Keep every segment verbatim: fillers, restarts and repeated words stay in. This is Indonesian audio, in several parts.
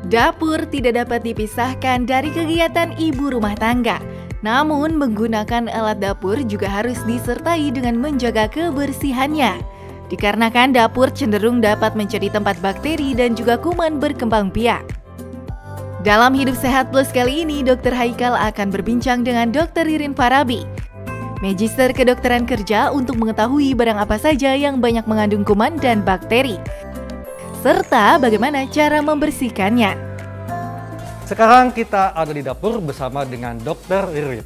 Dapur tidak dapat dipisahkan dari kegiatan ibu rumah tangga. Namun, menggunakan alat dapur juga harus disertai dengan menjaga kebersihannya. Dikarenakan dapur cenderung dapat menjadi tempat bakteri dan juga kuman berkembang biak. Dalam Hidup Sehat Plus kali ini, dokter Haikal akan berbincang dengan dokter Ririn Farabi, Magister Kedokteran Kerja, untuk mengetahui barang apa saja yang banyak mengandung kuman dan bakteri, serta bagaimana cara membersihkannya. Sekarang kita ada di dapur bersama dengan dokter Ririn.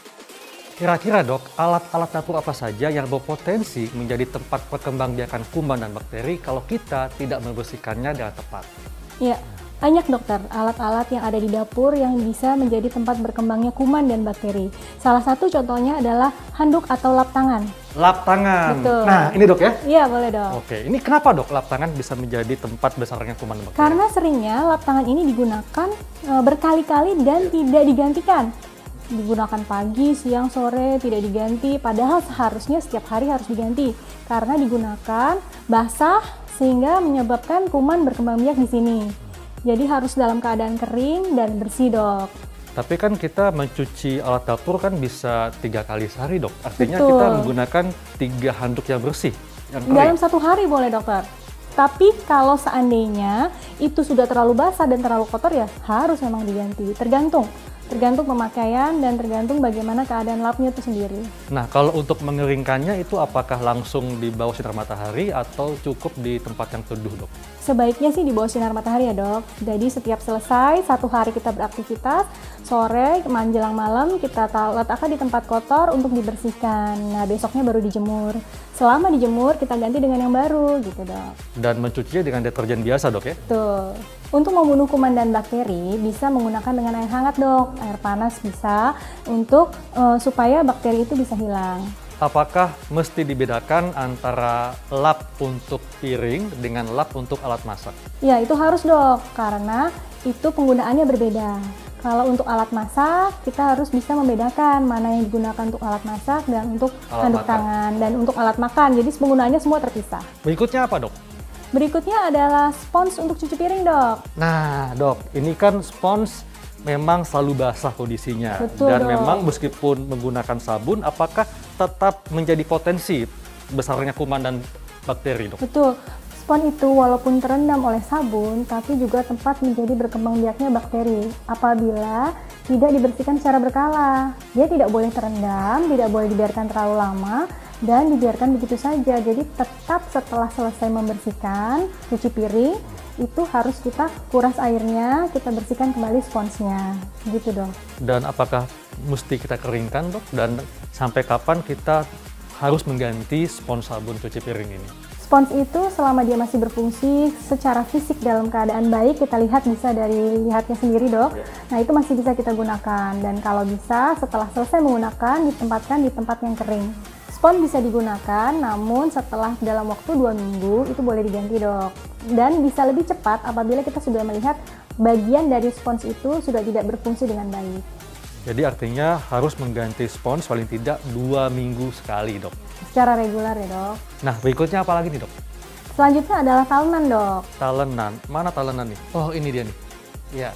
Kira-kira dok, alat-alat dapur apa saja yang berpotensi menjadi tempat perkembangbiakan kuman dan bakteri kalau kita tidak membersihkannya dengan tepat? Ya, banyak dokter alat-alat yang ada di dapur yang bisa menjadi tempat berkembangnya kuman dan bakteri. Salah satu contohnya adalah handuk atau lap tangan. Lap tangan. Betul. Nah, ini dok ya? Iya, boleh dok. Oke, ini kenapa dok lap tangan bisa menjadi tempat besarnya kuman dan bakteri? Karena seringnya lap tangan ini digunakan e, berkali-kali dan tidak digantikan. Digunakan pagi, siang, sore, tidak diganti. Padahal seharusnya setiap hari harus diganti. Karena digunakan basah sehingga menyebabkan kuman berkembang biak di sini. Jadi harus dalam keadaan kering dan bersih dok. Tapi kan kita mencuci alat dapur kan bisa tiga kali sehari dok. Artinya Betul. kita menggunakan tiga handuk yang bersih, yang kering. Dalam satu hari boleh dokter. Tapi kalau seandainya itu sudah terlalu basah dan terlalu kotor ya harus memang diganti. Tergantung. Tergantung pemakaian dan tergantung bagaimana keadaan lapnya itu sendiri. Nah, kalau untuk mengeringkannya itu apakah langsung di bawah sinar matahari atau cukup di tempat yang teduh, dok? Sebaiknya sih di bawah sinar matahari ya dok. Jadi setiap selesai satu hari kita beraktivitas, sore menjelang malam kita letakkan di tempat kotor untuk dibersihkan. Nah, besoknya baru dijemur. Selama dijemur kita ganti dengan yang baru gitu dok. Dan mencucinya dengan deterjen biasa dok ya? Betul. Untuk membunuh kuman dan bakteri bisa menggunakan dengan air hangat dok. Air panas bisa untuk uh, supaya bakteri itu bisa hilang. Apakah mesti dibedakan antara lap untuk piring dengan lap untuk alat masak? Ya, itu harus dok, karena itu penggunaannya berbeda. Kalau untuk alat masak, kita harus bisa membedakan mana yang digunakan untuk alat masak dan untuk Alat handuk makan. tangan dan untuk alat makan. Jadi penggunaannya semua terpisah. Berikutnya apa dok? Berikutnya adalah spons untuk cuci piring dok. Nah dok, ini kan spons memang selalu basah kondisinya. Betul, Dan dok. memang meskipun menggunakan sabun, apakah tetap menjadi potensi besarnya kuman dan bakteri dok? Betul. Spons itu walaupun terendam oleh sabun, tapi juga tempat menjadi berkembang biaknya bakteri apabila tidak dibersihkan secara berkala. Dia tidak boleh terendam, tidak boleh dibiarkan terlalu lama, dan dibiarkan begitu saja. Jadi tetap setelah selesai membersihkan, cuci piring, itu harus kita kuras airnya, kita bersihkan kembali sponsnya. Gitu dong. Dan apakah mesti kita keringkan dok? Dan sampai kapan kita harus mengganti spons sabun cuci piring ini? Spons itu selama dia masih berfungsi secara fisik dalam keadaan baik, kita lihat bisa dari lihatnya sendiri dok. Nah itu masih bisa kita gunakan, dan kalau bisa setelah selesai menggunakan ditempatkan di tempat yang kering. Spons bisa digunakan, namun setelah dalam waktu dua minggu itu boleh diganti dok. Dan bisa lebih cepat apabila kita sudah melihat bagian dari spons itu sudah tidak berfungsi dengan baik. Jadi artinya harus mengganti spons paling tidak dua minggu sekali dok. Secara reguler ya dok. Nah berikutnya apa lagi nih dok? Selanjutnya adalah talenan dok. Talenan, mana talenan nih? Oh ini dia nih. Ya.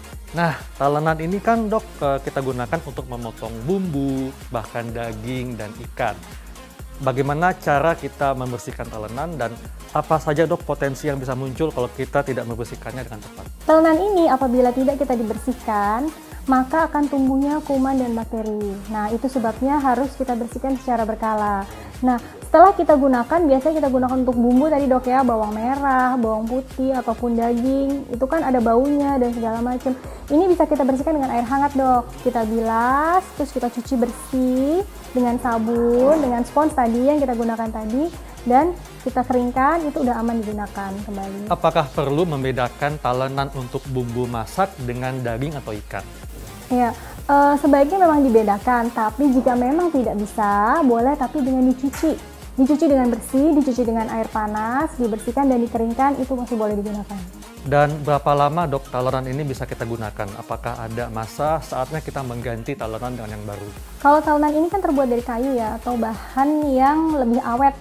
Nah talenan ini kan dok kita gunakan untuk memotong bumbu, bahkan daging dan ikan. Bagaimana cara kita membersihkan talenan dan apa saja dok potensi yang bisa muncul kalau kita tidak membersihkannya dengan tepat? Talenan ini apabila tidak kita dibersihkan, maka akan tumbuhnya kuman dan bakteri. Nah, itu sebabnya harus kita bersihkan secara berkala. Nah, setelah kita gunakan, biasanya kita gunakan untuk bumbu tadi dok ya, bawang merah, bawang putih, ataupun daging. Itu kan ada baunya dan segala macam. Ini bisa kita bersihkan dengan air hangat dok. Kita bilas, terus kita cuci bersih dengan sabun, dengan spons tadi yang kita gunakan tadi. Dan kita keringkan, itu udah aman digunakan kembali. Apakah perlu membedakan talenan untuk bumbu masak dengan daging atau ikan? Ya, e, sebaiknya memang dibedakan, tapi jika memang tidak bisa, boleh tapi dengan dicuci. Dicuci dengan bersih, dicuci dengan air panas, dibersihkan dan dikeringkan, itu masih boleh digunakan. Dan berapa lama dok talenan ini bisa kita gunakan? Apakah ada masa saatnya kita mengganti talenan dengan yang baru? Kalau talenan ini kan terbuat dari kayu ya, atau bahan yang lebih awet.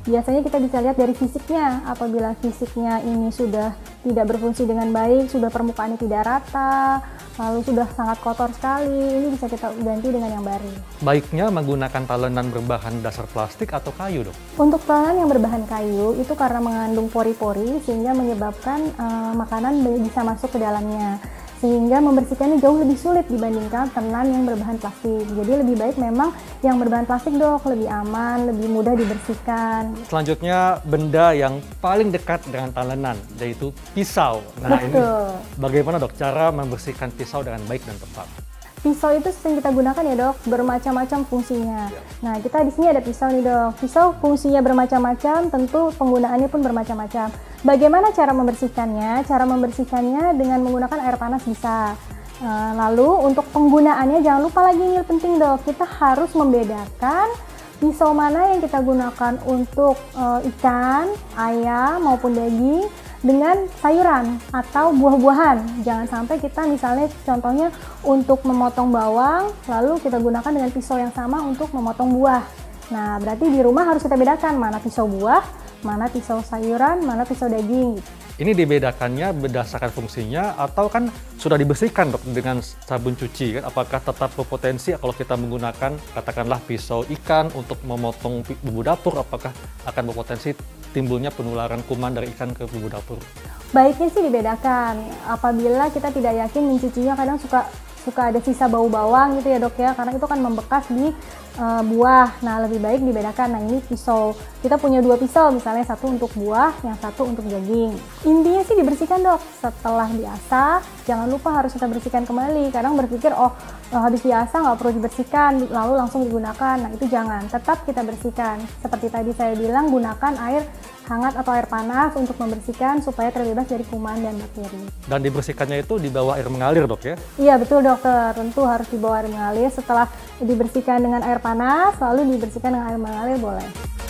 Biasanya kita bisa lihat dari fisiknya. Apabila fisiknya ini sudah tidak berfungsi dengan baik, sudah permukaannya tidak rata, lalu sudah sangat kotor sekali, ini bisa kita ganti dengan yang baru. Baiknya menggunakan talenan berbahan dasar plastik atau kayu, dok? Untuk talenan yang berbahan kayu itu karena mengandung pori-pori sehingga menyebabkan uh, makanan bisa masuk ke dalamnya, sehingga membersihkannya jauh lebih sulit dibandingkan tenan yang berbahan plastik. Jadi lebih baik memang yang berbahan plastik, dok, lebih aman, lebih mudah dibersihkan. Selanjutnya benda yang paling dekat dengan talenan, yaitu pisau. Nah, Betul. ini bagaimana, dok, cara membersihkan pisau dengan baik dan tepat? Pisau itu sering kita gunakan ya, dok, bermacam-macam fungsinya. Nah, kita di sini ada pisau nih, dok. Pisau fungsinya bermacam-macam, tentu penggunaannya pun bermacam-macam. Bagaimana cara membersihkannya? Cara membersihkannya dengan menggunakan air panas bisa. Lalu untuk penggunaannya jangan lupa lagi ini penting, dok. Kita harus membedakan pisau mana yang kita gunakan untuk uh, ikan, ayam maupun daging dengan sayuran atau buah-buahan. Jangan sampai kita misalnya contohnya untuk memotong bawang, lalu kita gunakan dengan pisau yang sama untuk memotong buah. Nah, berarti di rumah harus kita bedakan mana pisau buah, mana pisau sayuran, mana pisau daging. Ini dibedakannya berdasarkan fungsinya atau kan sudah dibersihkan, dok, dengan sabun cuci kan? Apakah tetap berpotensi kalau kita menggunakan katakanlah pisau ikan untuk memotong bumbu dapur, apakah akan berpotensi timbulnya penularan kuman dari ikan ke bumbu dapur? Baiknya sih dibedakan. Apabila kita tidak yakin mencucinya, kadang suka suka ada sisa bau bawang gitu ya, dok ya, karena itu kan membekas di uh, buah. Nah, lebih baik dibedakan. Nah, ini pisau, kita punya dua pisau, misalnya satu untuk buah, yang satu untuk daging. Intinya sih dibersihkan, dok. Setelah diasah, jangan lupa harus kita bersihkan kembali. Kadang berpikir, oh habis diasah nggak perlu dibersihkan, lalu langsung digunakan. Nah, itu jangan, tetap kita bersihkan. Seperti tadi saya bilang, gunakan air hangat atau air panas untuk membersihkan supaya terbebas dari kuman dan bakteri. Dan dibersihkannya itu di bawah air mengalir, dok, ya? Iya, betul, dokter. Tentu harus di bawah air mengalir. Setelah dibersihkan dengan air panas, lalu dibersihkan dengan air mengalir boleh.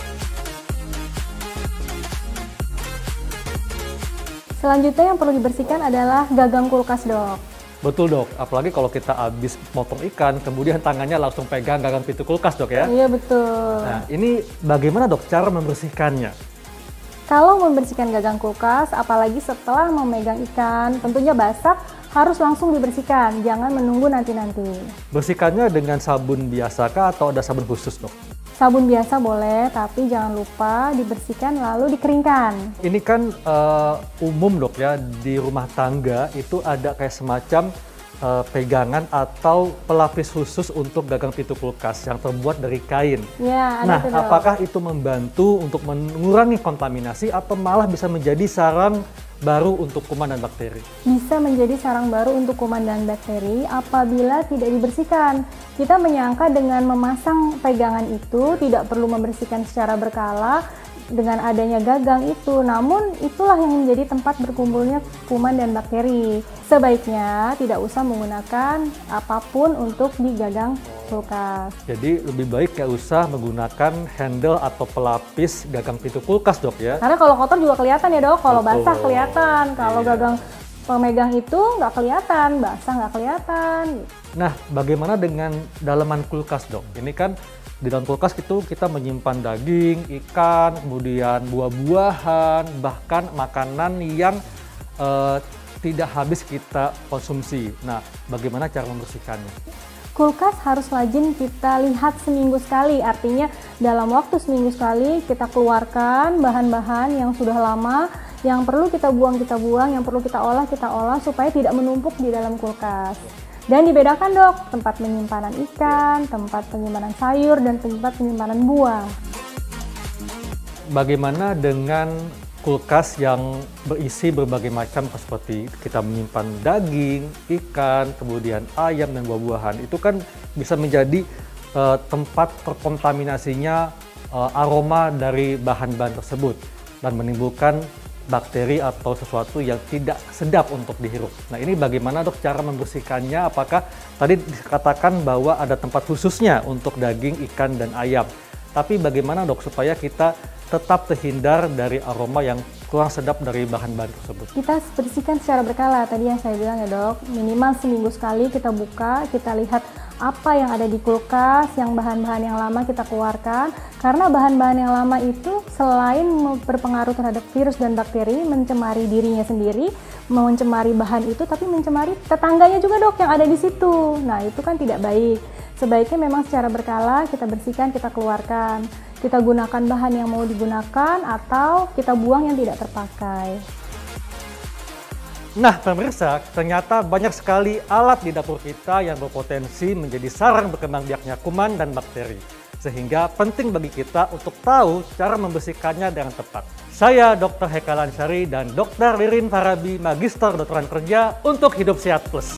Selanjutnya yang perlu dibersihkan adalah gagang kulkas, dok. Betul, dok. Apalagi kalau kita habis motong ikan, kemudian tangannya langsung pegang gagang pintu kulkas, dok, ya? Iya, betul. Nah, ini bagaimana, dok, cara membersihkannya? Kalau membersihkan gagang kulkas, apalagi setelah memegang ikan, tentunya basah, harus langsung dibersihkan, jangan menunggu nanti-nanti. Bersihkannya dengan sabun biasakah atau ada sabun khusus, dok? Sabun biasa boleh, tapi jangan lupa dibersihkan lalu dikeringkan. Ini kan uh, umum, dok, ya, di rumah tangga itu ada kayak semacam uh, pegangan atau pelapis khusus untuk gagang pintu kulkas yang terbuat dari kain. Ya, ada nah, itu, dok. apakah itu membantu untuk mengurangi kontaminasi atau malah bisa menjadi sarang baru untuk kuman dan bakteri? Bisa menjadi sarang baru untuk kuman dan bakteri apabila tidak dibersihkan. Kita menyangka dengan memasang pegangan itu tidak perlu membersihkan secara berkala dengan adanya gagang itu, namun itulah yang menjadi tempat berkumpulnya kuman dan bakteri. Sebaiknya tidak usah menggunakan apapun untuk di gagang kulkas. Jadi lebih baik nggak usah menggunakan handle atau pelapis gagang pintu kulkas, dok, ya? Karena kalau kotor juga kelihatan ya, dok. Kalau Betul. basah kelihatan, kalau Iya. gagang pemegang itu nggak kelihatan, basah nggak kelihatan. Nah, bagaimana dengan dalaman kulkas, dok? Ini kan di dalam kulkas itu kita menyimpan daging, ikan, kemudian buah-buahan, bahkan makanan yang eh, tidak habis kita konsumsi. Nah, bagaimana cara membersihkannya? Kulkas harus rajin kita lihat seminggu sekali, artinya dalam waktu seminggu sekali kita keluarkan bahan-bahan yang sudah lama, yang perlu kita buang kita buang, yang perlu kita olah kita olah supaya tidak menumpuk di dalam kulkas. Dan dibedakan, dok, tempat penyimpanan ikan, tempat penyimpanan sayur, dan tempat penyimpanan buah. Bagaimana dengan kulkas yang berisi berbagai macam seperti kita menyimpan daging, ikan, kemudian ayam dan buah-buahan? Itu kan bisa menjadi uh, tempat terkontaminasinya uh, aroma dari bahan-bahan tersebut dan menimbulkan bakteri atau sesuatu yang tidak sedap untuk dihirup. Nah, ini bagaimana, dok, cara membersihkannya? Apakah tadi dikatakan bahwa ada tempat khususnya untuk daging, ikan, dan ayam? Tapi bagaimana, dok, supaya kita tetap terhindar dari aroma yang kurang sedap dari bahan-bahan tersebut? Kita bersihkan secara berkala, tadi yang saya bilang ya, dok, minimal seminggu sekali kita buka, kita lihat apa yang ada di kulkas, yang bahan-bahan yang lama kita keluarkan. Karena bahan-bahan yang lama itu selain berpengaruh terhadap virus dan bakteri, mencemari dirinya sendiri, mencemari bahan itu, tapi mencemari tetangganya juga dok yang ada di situ. Nah itu kan tidak baik. Sebaiknya memang secara berkala kita bersihkan, kita keluarkan. Kita gunakan bahan yang mau digunakan atau kita buang yang tidak terpakai. Nah pemirsa, ternyata banyak sekali alat di dapur kita yang berpotensi menjadi sarang berkembang biaknya kuman dan bakteri. Sehingga penting bagi kita untuk tahu cara membersihkannya dengan tepat. Saya dokter Heka Lansyari dan dokter Ririn Farabi, Magister Kedokteran Kerja untuk Hidup Sehat Plus.